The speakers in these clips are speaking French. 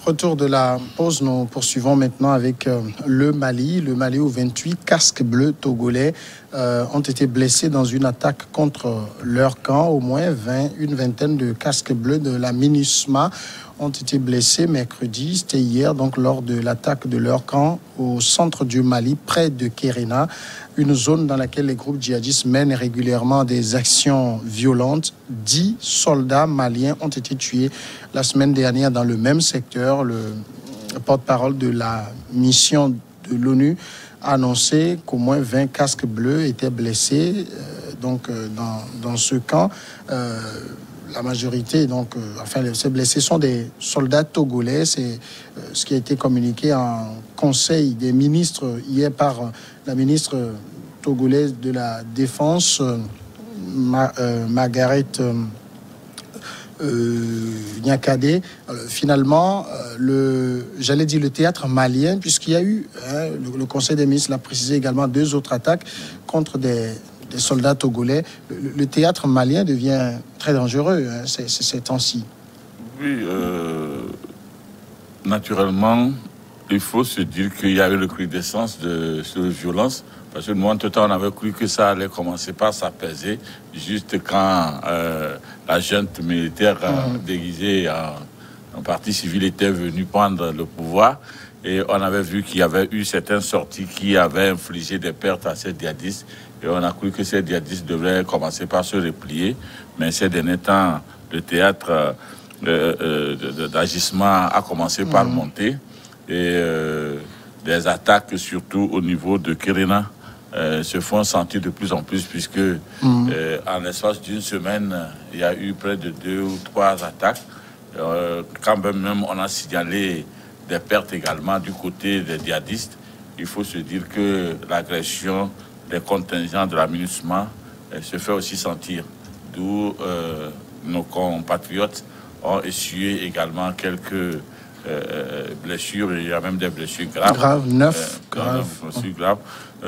Retour de la pause, nous poursuivons maintenant avec le Mali. Le Mali où 28 casques bleus togolais ont été blessés dans une attaque contre leur camp. Au moins une vingtaine de casques bleus de la MINUSMA ont été blessés mercredi, c'était hier, donc lors de l'attaque de leur camp au centre du Mali, près de Kéréna, une zone dans laquelle les groupes djihadistes mènent régulièrement des actions violentes. 10 soldats maliens ont été tués la semaine dernière dans le même secteur. Le porte-parole de la mission de l'ONU a annoncé qu'au moins 20 casques bleus étaient blessés dans ce camp. La majorité, ces blessés sont des soldats togolais. C'est ce qui a été communiqué en conseil des ministres hier par la ministre togolaise de la Défense, Margaret Nyakade. Finalement, le théâtre malien, puisqu'il y a eu, le conseil des ministres l'a précisé également, 2 autres attaques contre des soldats togolais. Le théâtre malien devient très dangereux ces temps-ci. Oui, naturellement, il faut se dire qu'il y a eu le recrudescence de cette violence. Parce que nous, en tout temps, on avait cru que ça allait commencer par s'apaiser, juste quand la junte militaire déguisée en partie civile était venue prendre le pouvoir. Et on avait vu qu'il y avait eu certaines sorties qui avaient infligé des pertes à ces djihadistes. Et on a cru que ces djihadistes devraient commencer par se replier. Mais ces derniers temps, le théâtre d'agissement a commencé par monter. Et des attaques, surtout au niveau de Kéréna, se font sentir de plus en plus, puisque en l'espace d'une semaine, il y a eu près de 2 ou 3 attaques. Quand même, on a signalé des pertes également du côté des djihadistes. Il faut se dire que l'agression des contingents de la MINUSMA se fait aussi sentir. D'où nos compatriotes ont essuyé également quelques blessures. Il y a même des blessures graves. 9 graves.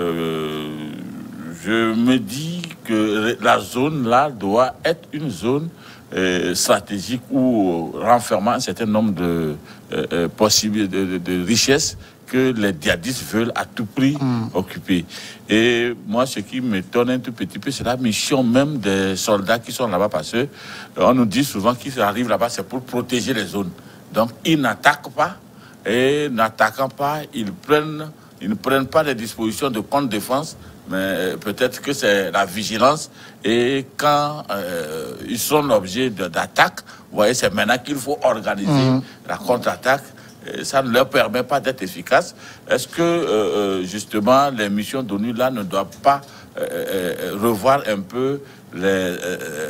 Je me dis que la zone là doit être une zone stratégique ou renfermant un certain nombre de possibilités de richesses que les djihadistes veulent à tout prix occuper. Et moi, ce qui m'étonne un tout petit peu, c'est la mission même des soldats qui sont là-bas, parce qu'on nous dit souvent qu'ils arrivent là-bas, c'est pour protéger les zones. Donc, ils n'attaquent pas, et n'attaquant pas, ils ne prennent pas les dispositions de contre-défense, mais peut-être que c'est la vigilance. Et quand ils sont l'objet d'attaques, vous voyez, c'est maintenant qu'il faut organiser la contre-attaque. Ça ne leur permet pas d'être efficaces. Est-ce que, justement, les missions d'ONU, là, ne doivent pas revoir un peu les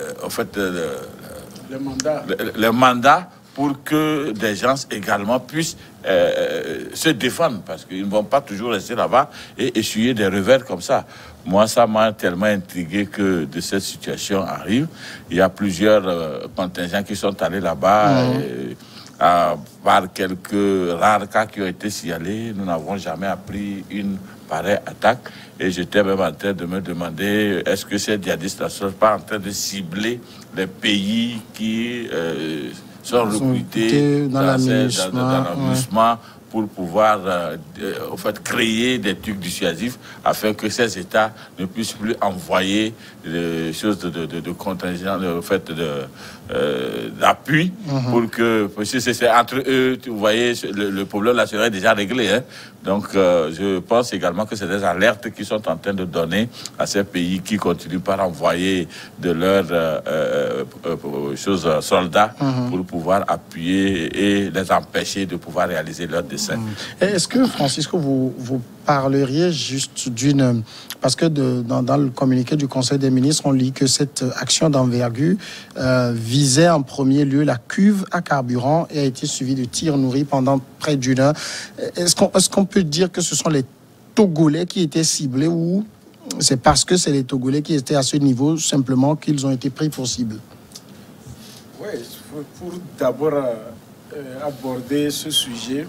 mandats pour que des gens également puissent se défendre, parce qu'ils ne vont pas toujours rester là-bas et essuyer des revers comme ça. Moi, ça m'a tellement intrigué que de cette situation arrive. Il y a plusieurs contingents qui sont allés là-bas. Par quelques rares cas qui ont été signalés, nous n'avons jamais appris une pareille attaque. Et j'étais même en train de me demander, est-ce que ces djihadistes ne sont pas en train de cibler les pays qui sont recrutés dans l'AMINUSMA pour pouvoir créer des trucs dissuasifs afin que ces États ne puissent plus envoyer des choses de contingent, d'appui pour que, parce que c'est entre eux, vous voyez, le problème là serait déjà réglé. Hein. Donc, je pense également que c'est des alertes qui sont en train de donner à ces pays qui continuent par envoyer de leurs soldats pour pouvoir appuyer et les empêcher de pouvoir réaliser leurs desseins. Est-ce que, Francisco, vous parleriez juste d'une... Parce que dans le communiqué du Conseil des ministres, on lit que cette action d'envergure visait en premier lieu la cuve à carburant et a été suivie de tirs nourris pendant près d'une heure. Est-ce qu'on peut dire que ce sont les Togolais qui étaient ciblés, ou c'est parce que c'est les Togolais qui étaient à ce niveau simplement qu'ils ont été pris pour cible? Oui, pour d'abord aborder ce sujet,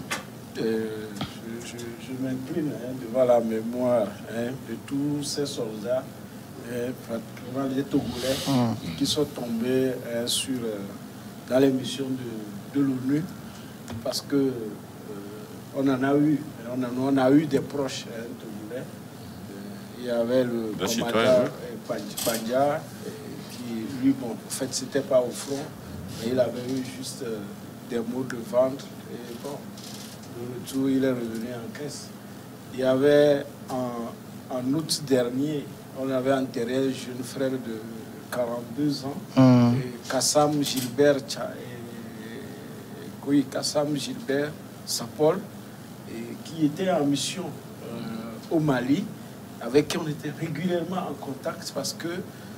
je m'incline devant la mémoire de tous ces soldats, pratiquement les Togolais, qui sont tombés dans les missions de l'ONU parce que on en a eu, on a eu des proches togolais. Il y avait le commandant Pandja, qui lui, bon, en fait, c'était pas au front, mais il avait eu juste des maux de ventre. Et bon, le retour, il est revenu en caisse. Il y avait en août dernier, on avait enterré un jeune frère de 42 ans, Kassam Gilbert, Kassam Gilbert Sapol, qui était en mission au Mali, avec qui on était régulièrement en contact parce que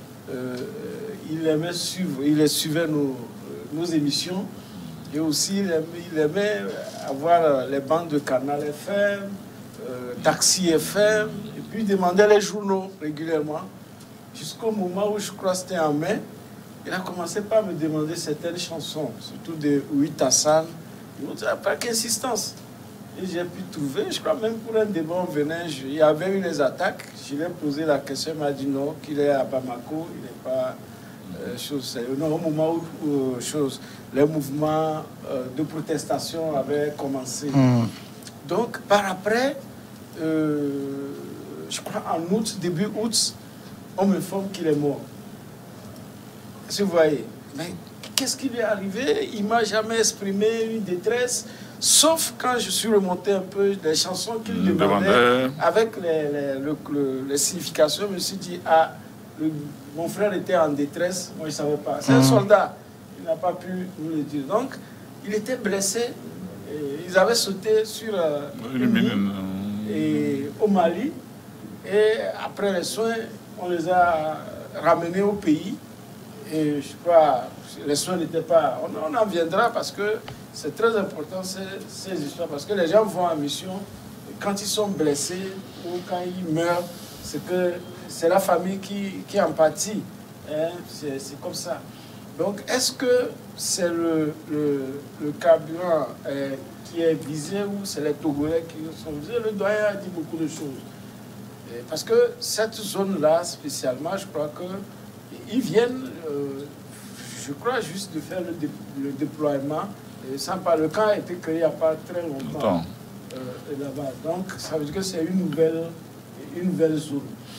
il suivait nos émissions, et aussi il aimait avoir les bandes de Canal FM, Taxi FM, et puis il demandait les journaux régulièrement, jusqu'au moment où je crois que c'était en mai, il a commencé par me demander certaines chansons, surtout de Ouït Hassan, par insistance. Et j'ai pu trouver, je crois même pour un débat, on venait, il y avait eu les attaques, je lui ai posé la question, il m'a dit non, qu'il est à Bamako, il n'est pas chose. Non, au moment où les mouvements de protestation avaient commencé. Donc, par après, je crois en août, début août, on me informe qu'il est mort. Si vous voyez, mais qu'est-ce qui lui est arrivé? Il ne m'a jamais exprimé une détresse. Sauf quand je suis remonté un peu des chansons qu'il demandait, avec les significations, je me suis dit, ah, mon frère était en détresse, moi je ne savais pas. C'est un soldat, il n'a pas pu nous le dire. Donc, il était blessé, et ils avaient sauté sur une mine au Mali, et après les soins, on les a ramenés au pays, et je crois, les soins n'étaient pas... On en viendra parce que c'est très important ces histoires, parce que les gens vont en mission, quand ils sont blessés ou quand ils meurent, c'est la famille qui empathie. Hein? C'est comme ça. Donc, est-ce que c'est le carburant qui est visé ou c'est les Togolais qui sont visés? Le doyen a dit beaucoup de choses. Parce que cette zone-là, spécialement, je crois qu'ils viennent, je crois, juste de faire le déploiement. Et le camp a été créé il n'y a pas très longtemps là-bas. Donc, ça veut dire que c'est une nouvelle zone.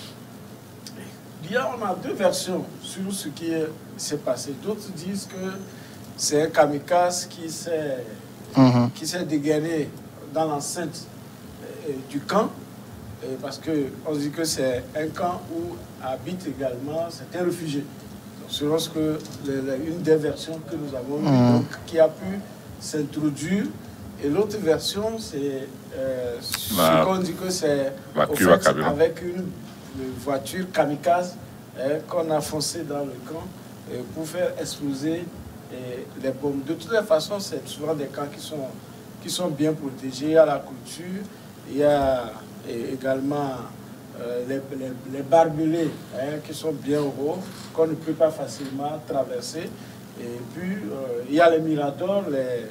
On a deux versions sur ce qui s'est passé. D'autres disent que c'est un kamikaze qui s'est dégainé dans l'enceinte du camp, parce qu'on dit que c'est un camp où habitent également certains réfugiés. Selon une des versions que nous avons vues, donc, qui a pu s'introduire. Et l'autre version, c'est ce qu'on dit que c'est avec une voiture kamikaze qu'on a foncé dans le camp pour faire exploser les bombes. De toutes les façons, c'est souvent des camps qui sont bien protégés. Il y a la culture, il y a également les barbelés qui sont bien hauts, qu'on ne peut pas facilement traverser. Et puis, il y a les miradors,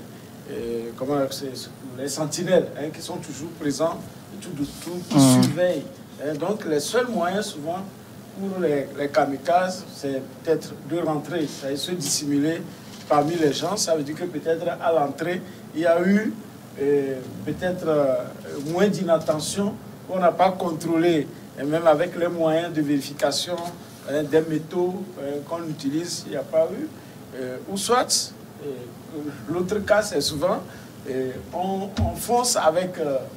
les sentinelles qui sont toujours présents, qui surveillent. Donc, les seuls moyens, souvent, pour les kamikazes, c'est peut-être de rentrer, c'est se dissimuler parmi les gens. Ça veut dire que peut-être à l'entrée, il y a eu peut-être moins d'inattention, on n'a pas contrôlé, et même avec les moyens de vérification des métaux qu'on utilise, il n'y a pas eu. Ou soit, l'autre cas, c'est souvent, on fonce avec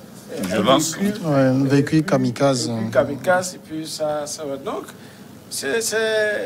un véhicule kamikaze. Et puis ça va. Donc, c'est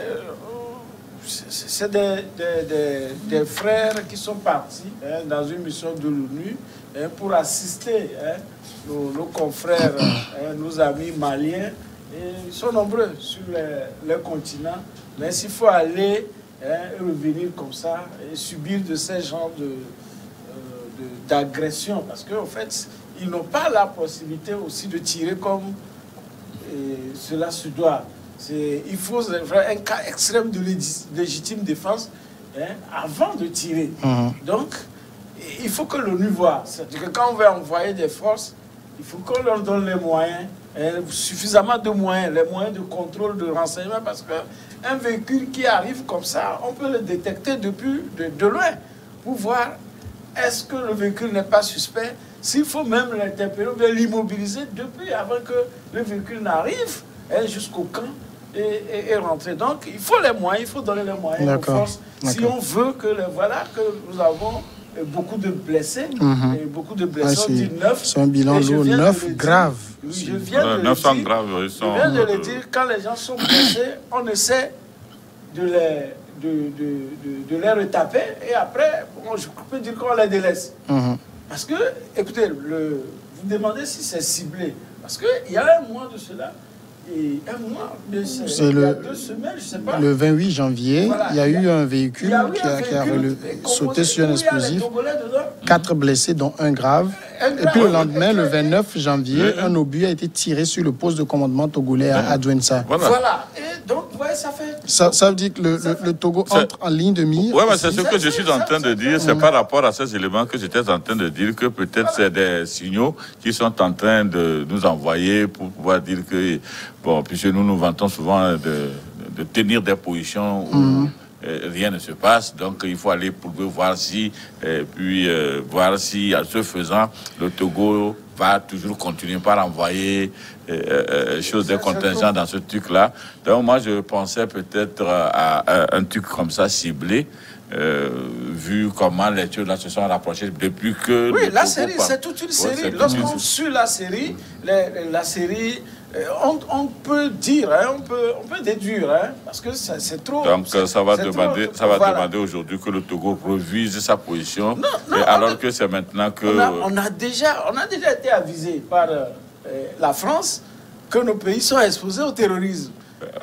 des frères qui sont partis dans une mission de l'ONU pour assister nos confrères, nos amis maliens. Et ils sont nombreux sur les continents. Mais s'il faut aller et revenir comme ça et subir de ces genres d'agression, parce qu'en fait, ils n'ont pas la possibilité aussi de tirer comme cela se doit. Il faut un cas extrême de légitime défense avant de tirer. Donc, il faut que l'ONU voit. C'est-à-dire que quand on veut envoyer des forces, il faut qu'on leur donne les moyens, suffisamment de moyens, les moyens de contrôle, de renseignement, parce qu'un véhicule qui arrive comme ça, on peut le détecter de loin pour voir est-ce que le véhicule n'est pas suspect, s'il faut même l'interpeller ou bien l'immobiliser depuis avant que le véhicule n'arrive jusqu'au camp et rentrer. Donc, il faut les moyens, il faut donner les moyens aux forces. Si on veut que, voilà, que nous avons beaucoup de blessés, et beaucoup de blessés, on dit 9. C'est un bilan lourd, 9 graves. Je viens de 900 le dire, graves, je viens de le dire, quand les gens sont blessés, on essaie de les retaper et après, je peux dire qu'on les délaisse. Parce que, écoutez, vous demandez si c'est ciblé. Parce qu'il y a un mois de cela, et un mois, il y a 2 semaines, je ne sais pas. Le 28 janvier, voilà, il y a eu un véhicule qui a sauté sur un explosif. 4 blessés, dont un grave. Et puis le lendemain, le 29 janvier, un obus a été tiré sur le poste de commandement togolais à Douentza. Voilà. Et donc, ouais, ça fait... Ça veut dire que le Togo entre en ligne de mire. Oui, mais c'est ce que je suis en train de dire. C'est par rapport à ces éléments que j'étais en train de dire que peut-être c'est des signaux qui sont en train de nous envoyer pour pouvoir dire que, bon, puisque nous vantons souvent de tenir des positions où rien ne se passe, donc il faut aller pour voir si, voir si, en ce faisant, le Togo va toujours continuer par envoyer des contingents dans ce truc-là. Donc moi, je pensais peut-être à un truc comme ça ciblé, vu comment les choses là se sont rapprochées depuis que... Oui, la série, c'est toute une série. Lorsqu'on suit la série, on peut dire, on peut déduire, parce que c'est trop... Donc ça va demander aujourd'hui que le Togo revise sa position, alors que c'est maintenant que... On a déjà été avisé par la France que nos pays sont exposés au terrorisme.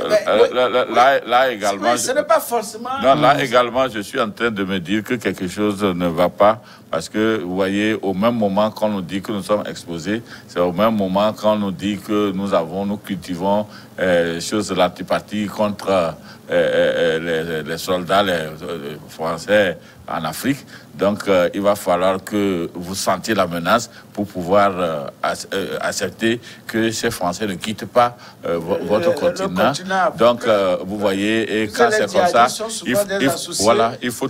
Là également, oui, ce n'est pas forcément... Non, là également, je suis en train de me dire que quelque chose ne va pas, parce que, vous voyez, au même moment qu'on nous dit que nous sommes exposés, c'est au même moment qu'on nous dit que nous cultivons l'antipathie contre les soldats les français en Afrique. Donc, il va falloir que vous sentiez la menace pour pouvoir accepter que ces Français ne quittent pas votre continent. Donc, vous voyez, et quand c'est comme ça, il faut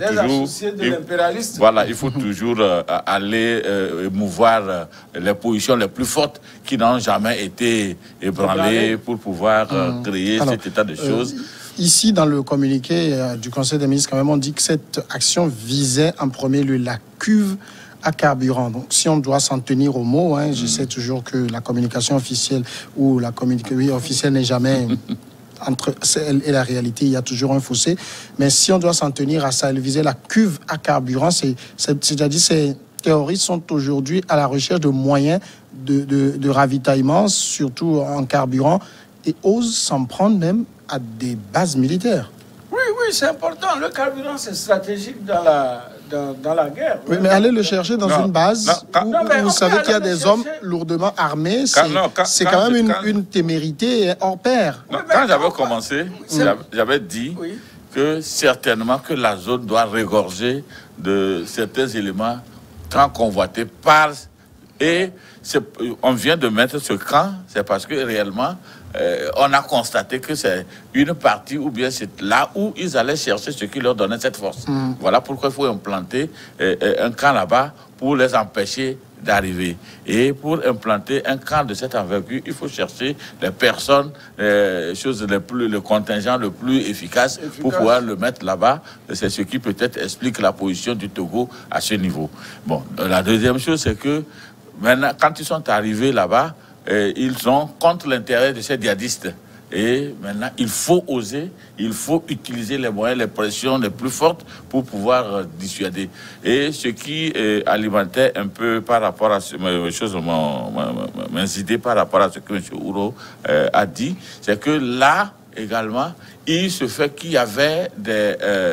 toujours aller mouvoir les positions les plus fortes qui n'ont jamais été ébranlées pour pouvoir créer cet état de choses. Ici, dans le communiqué du Conseil des ministres, quand même, on dit que cette action visait en premier lieu la cuve à carburant. Donc, si on doit s'en tenir au mot, je sais toujours que la communication officielle ou la communication officielle n'est jamais... entre elle et la réalité, il y a toujours un fossé. Mais si on doit s'en tenir à ça, elle visait la cuve à carburant, c'est-à-dire ces terroristes sont aujourd'hui à la recherche de moyens de ravitaillement, surtout en carburant, et osent s'en prendre même à des bases militaires. Oui, c'est important. Le carburant, c'est stratégique dans la guerre. Oui, mais aller le chercher dans une base où vous savez qu'il y a des hommes lourdement armés, c'est quand même une témérité hors pair. Quand j'avais commencé, j'avais dit que certainement que la zone doit regorger de certains éléments tant convoités par... Et on vient de mettre ce camp, c'est parce que réellement, on a constaté que c'est une partie, ou bien c'est là où ils allaient chercher ce qui leur donnait cette force. Voilà pourquoi il faut implanter un camp là-bas pour les empêcher d'arriver. Et pour implanter un camp de cette envergure, il faut chercher les personnes, le contingent le plus efficace pour pouvoir le mettre là-bas. C'est ce qui peut-être explique la position du Togo à ce niveau. Bon, la deuxième chose, c'est que maintenant, quand ils sont arrivés là-bas, ils sont contre l'intérêt de ces djihadistes. Et maintenant, il faut oser, il faut utiliser les moyens, les pressions les plus fortes pour pouvoir dissuader. Et ce qui alimentait un peu par rapport à m'incitait par rapport à ce que M. Ouro a dit, c'est que là, également, il se fait qu'il y avait des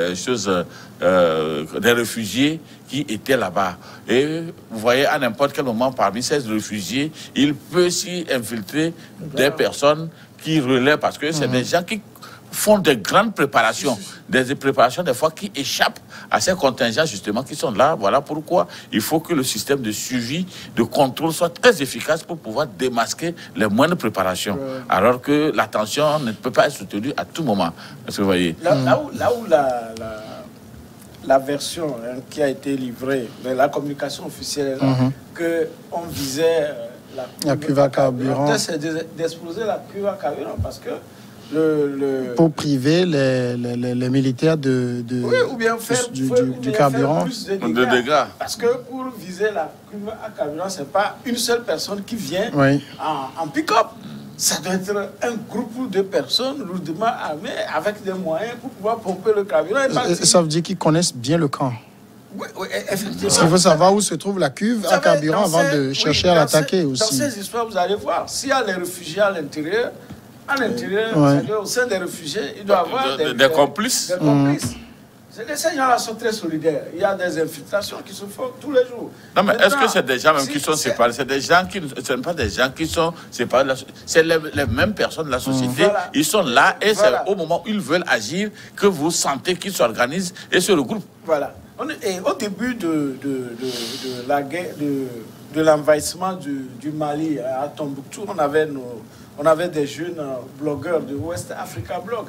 réfugiés qui étaient là-bas. Et vous voyez, à n'importe quel moment, parmi ces réfugiés, il peut s'y infiltrer des personnes qui relaient, parce que c'est des gens qui font de grandes préparations, des préparations des fois qui échappent à ces contingents justement qui sont là. Voilà pourquoi il faut que le système de suivi, de contrôle soit très efficace pour pouvoir démasquer les moindres préparations. Alors que l'attention ne peut pas être soutenue à tout moment. Est-ce que vous voyez? Là où la version qui a été livrée, mais la communication officielle, qu'on visait la cuve à carburant. C'est d'exploser la cuve à carburant parce que pour priver les militaires oui, ou bien faire, du carburant. Faire plus de dégâts. Parce que pour viser la cuve à carburant, ce n'est pas une seule personne qui vient en pick-up. Ça doit être un groupe de personnes lourdement armées avec des moyens pour pouvoir pomper le carburant. Ça veut dire qu'ils connaissent bien le camp. Oui, effectivement. Parce qu'il faut savoir où se trouve la cuve à carburant avant de chercher à l'attaquer aussi. Dans ces histoires, vous allez voir, s'il y a les réfugiés à l'intérieur, c'est-à-dire au sein des réfugiés, il doit y avoir des complices. Des complices. Ces gens-là sont très solidaires. Il y a des infiltrations qui se font tous les jours. Non, mais est-ce que c'est des gens même qui sont séparés? C'est des gens qui ne sont pas des gens qui sont séparés. C'est les mêmes personnes de la société. Voilà. Ils sont là et c'est au moment où ils veulent agir que vous sentez qu'ils s'organisent et se regroupent. Voilà. Et au début de la guerre, de l'envahissement du Mali à Tombouctou, on avait des jeunes blogueurs de West Africa Blog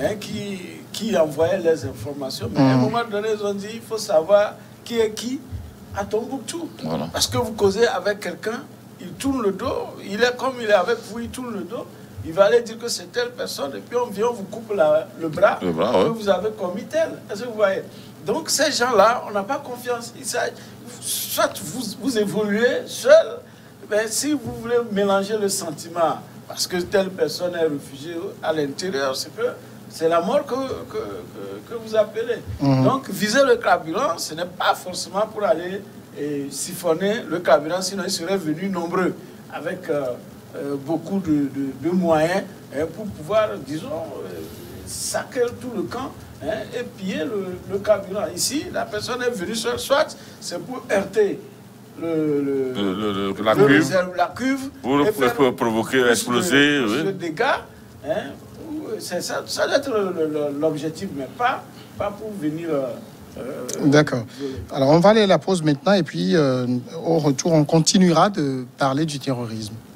qui envoyaient les informations. Mais à un moment donné, ils ont dit il faut savoir qui est qui à Tombouctou. Voilà. Parce que vous causez avec quelqu'un, il tourne le dos, il est comme il est avec vous, il tourne le dos. Il va aller dire que c'est telle personne et puis on vient, on vous coupe le bras que vous avez commis tel. Est-ce que vous voyez? Donc ces gens-là, on n'a pas confiance. Soit vous évoluez seul, mais si vous voulez mélanger le sentiment, parce que telle personne est réfugiée à l'intérieur, c'est la mort que vous appelez. Donc viser le carburant, ce n'est pas forcément pour aller siphonner le carburant, sinon ils seraient venus nombreux avec beaucoup de moyens pour pouvoir, disons, saquer tout le camp. Et piller le carburant. Ici, la personne est venue seule, soit c'est pour heurter la cuve pour provoquer, exploser le dégât. Ça doit être l'objectif, mais pas pour venir. D'accord. Alors, on va aller à la pause maintenant et puis au retour, on continuera de parler du terrorisme.